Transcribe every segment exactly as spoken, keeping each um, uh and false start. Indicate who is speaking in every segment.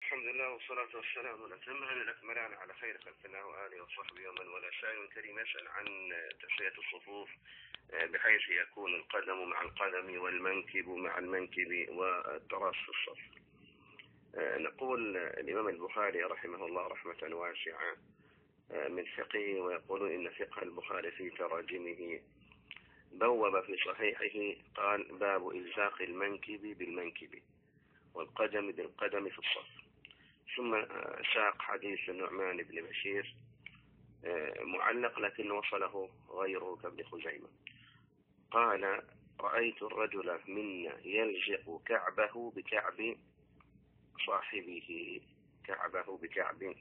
Speaker 1: الحمد لله والصلاة والسلام الأتمان الأكملان على خير خلق الله وآله وصحبه ومن ولا. سائل كريم يسأل عن تسوية الصفوف بحيث يكون القدم مع القدم والمنكب مع المنكب والتراس في الصف. نقول الإمام البخاري رحمه الله رحمة واسعة من فقهه، ويقول إن فقه البخاري في تراجمه بوب في صحيحه قال: باب إلزاق المنكب بالمنكب والقدم بالقدم في الصف. ثم ساق حديث النعمان بن بشير معلق لكن وصله غيره كابن خزيمة، قال: رأيت الرجل منا يلزق كعبه بكعب صاحبه كعبه بكعب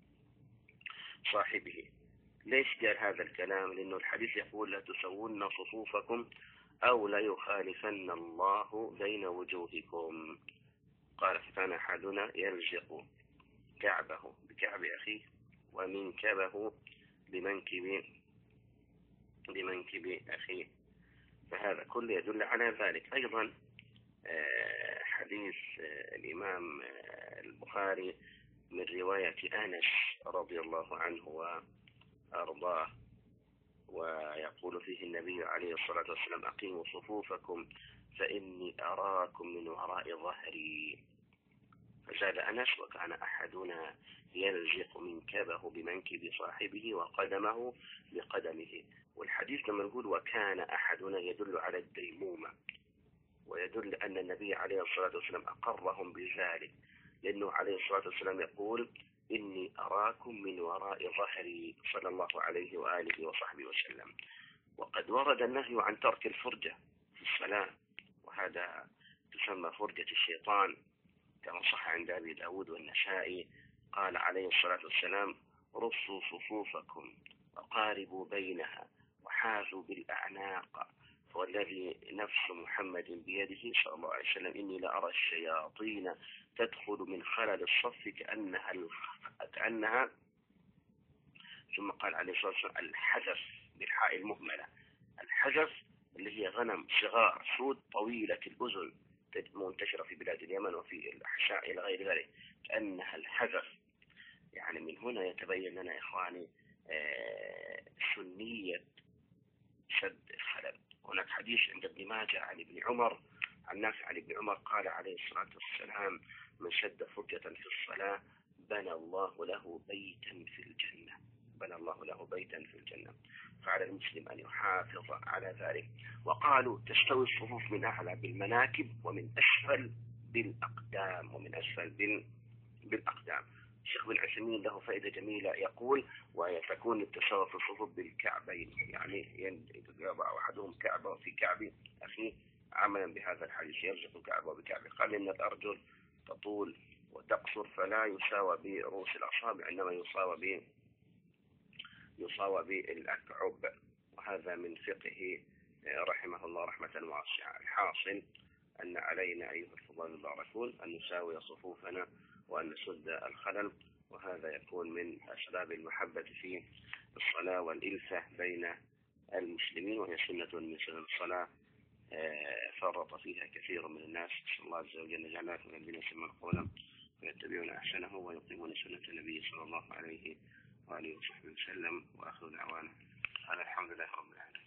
Speaker 1: صاحبه. ليش قال هذا الكلام؟ لأنه الحديث يقول: لا تسوون صفوفكم أو لا يخالفن الله بين وجوهكم. قال: فكان أحدنا يلزق كعبه بكعب أخيه ومنكبه بمنكب بمنكب أخيه. فهذا كله يدل على ذلك. أيضا حديث الإمام البخاري من رواية أنس رضي الله عنه وأرضاه، ويقول فيه النبي عليه الصلاة والسلام: أقيموا صفوفكم فإني أراكم من وراء ظهري. فزاد أنس: وكان أحدنا يلزق منكبه بمنكب صاحبه وقدمه بقدمه. والحديث لما نقول وكان أحدنا يدل على الديمومة، ويدل أن النبي عليه الصلاة والسلام أقرهم بذلك، لأنه عليه الصلاة والسلام يقول: إني أراكم من وراء ظهري صلى الله عليه وآله وصحبه وسلم. وقد ورد النهي عن ترك الفرجة في الصلاة، وهذا تسمى فرجة الشيطان كما صح عند أبي داود والنسائي. قال عليه الصلاة والسلام: رصوا صفوفكم وقاربوا بينها وحاذوا بالأعناق، والذي نفس محمد بيده صلى الله عليه وسلم إني لأرى الشياطين تدخل من خلل الصف كأنها كأنها ثم قال عليه الصلاة والسلام: الحذف بالحاء المهملة. الحذف اللي هي غنم صغار سود طويلة الأذن منتشرة في بلاد اليمن وفي الأحشاء إلى غير ذلك، كأنها الحذف. يعني من هنا يتبين لنا يا إخواني سنية شد الخلل. هناك حديث عند ابن ماجه عن ابن عمر عن نافع عن ابن عمر قال عليه الصلاة والسلام: من شد فرجة في الصلاة بنى الله له بيتا في الجنة بنى الله له بيتا في الجنة. فعلى المسلم أن يحافظ على ذلك. وقالوا: تستوي الصفوف من أعلى بالمناكب ومن أسفل بالأقدام ومن أسفل بالأقدام. الشيخ بن عثيمين له فائدة جميلة يقول: وتكون التساوي في الصفوف بالكعبين، يعني يضع أحدهم كعبه في كعب أخيه عملا بهذا الحديث، يلزق كعبه بكعبه. قال: إن الأرجل تطول وتقصر فلا يساوى برؤوس الأصابع، إنما يساوى ب يصاوى بالأكعب. وهذا من فقه رحمه الله رحمة واسعة. الحاصل أن علينا أيها الفضلاء المباركون أن نساوي صفوفنا وأن نسد الخلل، وهذا يكون من أسباب المحبة في الصلاة والإلفة بين المسلمين، وهي سنة من سنن الصلاة فرط فيها كثير من الناس. نسأل الله عز وجل أن يجعلنا من الذين يسمعون قولا ويتبعون أحسنه ويقيمون سنة النبي صلى الله عليه وآله وصحبه وسلم. وآخر دعوانا الحمد لله رب العالمين.